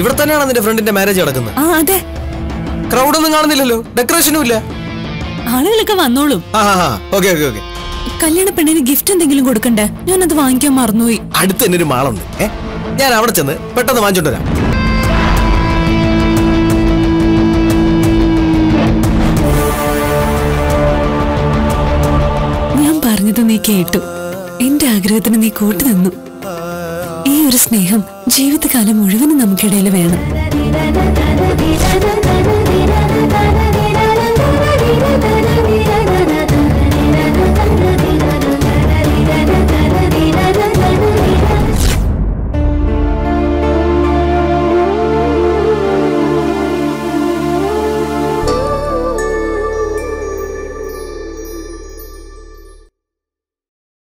ഇവിടെ തന്നെയാണ് നിന്റെ ഫ്രണ്ടിന്റെ മാരേജ് നടക്കുന്നത്? ആ അതെ. ക്രൗഡ് ഒന്നും കാണുന്നില്ലല്ലോ, ഡെക്കറേഷനും ഇല്ല. ആളുകളൊക്കെ വന്നോളും. കല്യാണ പെണ്ണിന് ഗിഫ്റ്റ് എന്തെങ്കിലും കൊടുക്കണ്ടേ? ഞാനത് വാങ്ങിക്കാൻ മറന്നുപോയി. അടുത്ത് തന്നെ ഒരു മാളുണ്ട്, ഞാൻ അവിടെ ചെന്ന് പെട്ടെന്ന് വാങ്ങിച്ചോണ്ടുവരാം. ഞാൻ പറഞ്ഞത് നീ കേട്ടു. എന്റെ ആഗ്രഹത്തിന് നീ കൂട്ടു നിന്നു. ഈ ഒരു സ്നേഹം ജീവിതകാലം മുഴുവനും നമുക്കിടയിൽ വേണം.